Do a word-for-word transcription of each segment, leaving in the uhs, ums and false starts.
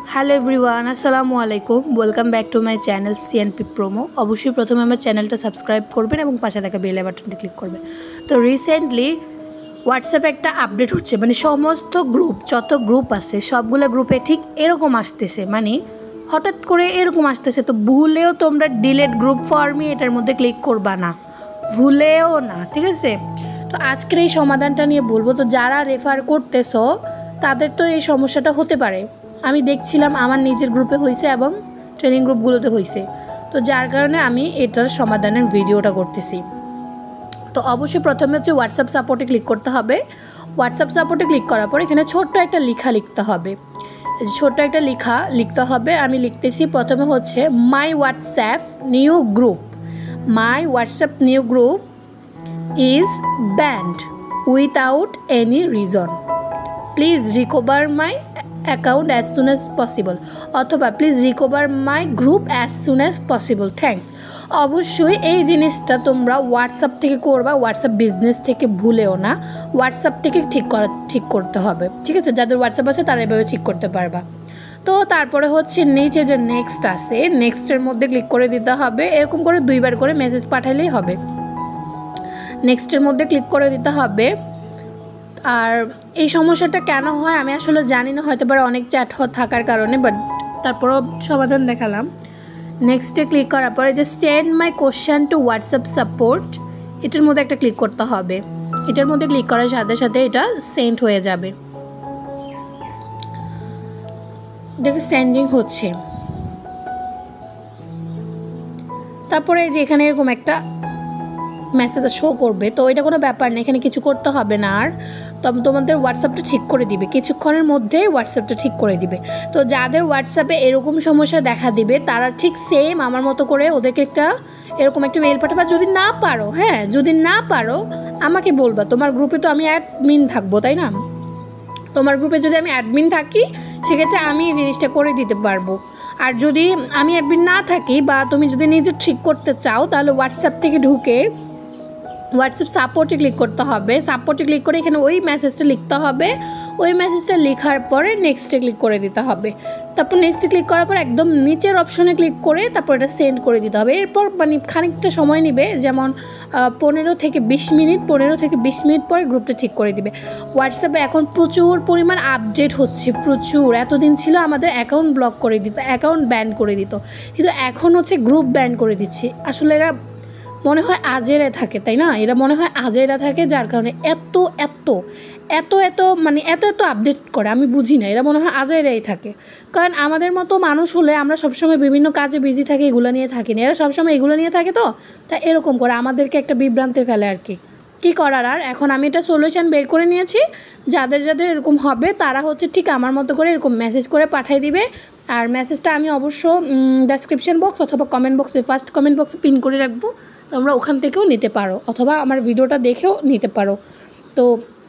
Hello everyone, আসসালামু আলাইকুম। Welcome back to my channel CNP promo. অবশ্যই প্রথমে আমার চ্যানেলটা সাবস্ক্রাইব করবেন এবং পাশে থাকা বেল বাটনটা ক্লিক করবেন। তো রিসেন্টলি হোয়াটসঅ্যাপে একটা আপডেট হচ্ছে, মানে সমস্ত গ্রুপ, যত গ্রুপ আছে সবগুলো গ্রুপে ঠিক এরকম আসতেছে, মানে হঠাৎ করে এরকম আসতেছে। তো ভুলেও তোমরা ডিলেট গ্রুপ ফর্মই এটার মধ্যে ক্লিক করবা না, ভুলেও না, ঠিক আছে? তো আজকের এই সমাধানটা নিয়ে বলবো। তো যারা রেফার করতেছো তাদের তো এই সমস্যাটা হতে পারে। আমি দেখছিলাম আমার নিজের গ্রুপে হয়েছে এবং ট্রেনিং গ্রুপগুলোতে হয়েছে, তো যার কারণে আমি এটার সমাধানের ভিডিওটা করতেছি। তো অবশ্যই প্রথমে হচ্ছে হোয়াটসঅ্যাপ সাপোর্টে ক্লিক করতে হবে। হোয়াটসঅ্যাপ সাপোর্টে ক্লিক করার পর এখানে ছোট্ট একটা লেখা লিখতে হবে, ছোট্ট একটা লেখা লিখতে হবে। আমি লিখতেছি প্রথমে হচ্ছে my WhatsApp new group, my WhatsApp new group is banned without any reason, please recover my account as soon as possible, অথবা please recover my group as soon as possible, thanks. অবশ্যই এই জিনিসটা তোমরা হোয়াটসঅ্যাপ থেকে করবা, WhatsApp business থেকে ভুলেও না, হোয়াটসঅ্যাপ থেকে ঠিক করা ঠিক করতে হবে, ঠিক আছে? যাদের হোয়াটসঅ্যাপ আছে তারা এভাবে ঠিক করতে পারবা। তো তারপরে হচ্ছে নিচে যে নেক্সট আছে, নেক্সটের মধ্যে ক্লিক করে দিতে হবে। এরকম করে দুইবার করে মেসেজ পাঠালেই হবে। নেক্সটের মধ্যে ক্লিক করে দিতে হবে। আর এই সমস্যাটা কেন হয় আমি আসলে জানি না, হয়তো পারে অনেক চ্যাট থাকার কারণে, বাট তারপরও সমাধান দেখালাম। নেক্সটে ক্লিক করার পরে যে send my question to WhatsApp support, এটার মধ্যে একটা ক্লিক করতে হবে। এটার মধ্যে ক্লিক করার সাথে সাথে এটা সেন্ড হয়ে যাবে। দেখো সেন্ডিং হচ্ছে। তারপরে যে এখানে এরকম একটা মেসেজ শো করবে, তো এটা কোনো ব্যাপার না, এখানে কিছু করতে হবে না। আর তবে তোমাদের হোয়াটসঅ্যাপটা ঠিক করে দিবে, কিছুক্ষণের মধ্যেই হোয়াটসঅ্যাপটা ঠিক করে দিবে। তো যাদের হোয়াটসঅ্যাপে এরকম সমস্যা দেখা দিবে তারা ঠিক সেম আমার মতো করে ওদেরকে একটা এরকম একটা মেল পাঠাবা। যদি না পারো, হ্যাঁ যদি না পারো আমাকে বলবা, তোমার গ্রুপে তো আমি অ্যাডমিন থাকবো, তাই না? তোমার গ্রুপে যদি আমি অ্যাডমিন থাকি সেক্ষেত্রে আমি এই জিনিসটা করে দিতে পারবো। আর যদি আমি অ্যাডমিন না থাকি বা তুমি যদি নিজে ঠিক করতে চাও তাহলে হোয়াটসঅ্যাপ থেকে ঢুকে হোয়াটসঅ্যাপ সাপোর্টে ক্লিক করতে হবে। সাপোর্টে ক্লিক করে এখানে ওই মেসেজটা লিখতে হবে। ওই মেসেজটা লেখার পরে নেক্সটে ক্লিক করে দিতে হবে। তারপর নেক্সটে ক্লিক করার পর একদম নিচের অপশনে ক্লিক করে তারপর এটা সেন্ড করে দিতে হবে। এরপর মানে খানিকটা সময় নেবে, যেমন পনেরো থেকে বিশ মিনিট পনেরো থেকে বিশ মিনিট পরে গ্রুপটা ঠিক করে দিবে। হোয়াটসঅ্যাপে এখন প্রচুর পরিমাণ আপডেট হচ্ছে, প্রচুর। এতদিন ছিল আমাদের অ্যাকাউন্ট ব্লক করে দিত, অ্যাকাউন্ট ব্যান করে দিত, কিন্তু এখন হচ্ছে গ্রুপ ব্যান করে দিচ্ছে। আসলে এরা মনে হয় আজেরা থাকে, তাই না? এরা মনে হয় আজেরা থাকে, যার কারণে এত এত এত এত মানে এত এত আপডেট করে। আমি বুঝি না, এরা মনে হয় আজেরাই থাকে। কারণ আমাদের মতো মানুষ হলে আমরা সবসময় বিভিন্ন কাজে বিজি থাকি, এগুলো নিয়ে থাকি না। এরা সবসময় এগুলো নিয়ে থাকে, তো তা এরকম করে আমাদেরকে একটা বিভ্রান্তে ফেলে আর কি। কী করার আর, এখন আমি এটা সলিউশন বের করে নিয়েছি। যাদের যাদের এরকম হবে তারা হচ্ছে ঠিক আমার মতো করে এরকম মেসেজ করে পাঠিয়ে দিবে। আর মেসেজটা আমি অবশ্য ডেসক্রিপশন বক্স অথবা কমেন্ট বক্সে, ফার্স্ট কমেন্ট বক্সে পিন করে রাখবো, তোমরা ওখান থেকেও নিতে পারো অথবা আমার ভিডিওটা দেখেও নিতে পারো। তো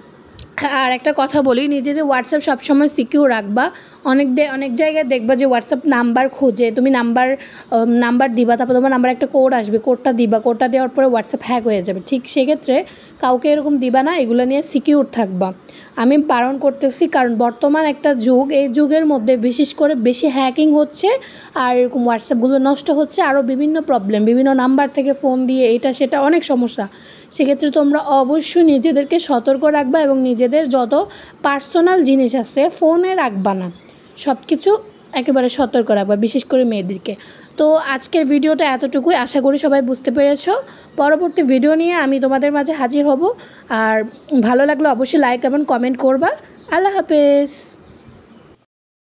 আর একটা কথা বলি, নিজেদের হোয়াটসঅ্যাপ সবসময় সিকিউর রাখবা। অনেক দে অনেক জায়গায় দেখবা যে হোয়াটসঅ্যাপ নাম্বার খোঁজে, তুমি নাম্বার নাম্বার দিবা, তারপর তোমার নাম্বার একটা কোড আসবে, কোডটা দিবা, কোডটা দেওয়ার পরে হোয়াটসঅ্যাপ হ্যাক হয়ে যাবে। ঠিক সেক্ষেত্রে কাউকে এরকম দিবা না, এগুলো নিয়ে সিকিউর থাকবা। আমি বারণ করতেছি, কারণ বর্তমান একটা যুগ, এই যুগের মধ্যে বিশেষ করে বেশি হ্যাকিং হচ্ছে, আর এরকম হোয়াটসঅ্যাপগুলো নষ্ট হচ্ছে, আরও বিভিন্ন প্রবলেম, বিভিন্ন নাম্বার থেকে ফোন দিয়ে এটা সেটা অনেক সমস্যা। সেক্ষেত্রে তোমরা অবশ্যই নিজেদেরকে সতর্ক রাখবা এবং নিজেদের যত পার্সোনাল জিনিস আছে ফোনে রাখবা না, সব কিছু একেবারে সতর্ক রাখবা, বিশেষ করে মেয়েদেরকে। তো আজকের ভিডিওটা এতটুকুই, আশা করি সবাই বুঝতে পেরেছো। পরবর্তী ভিডিও নিয়ে আমি তোমাদের মাঝে হাজির হব। আর ভালো লাগলে অবশ্যই লাইক এবং কমেন্ট করবা। আল্লাহ হাফেজ।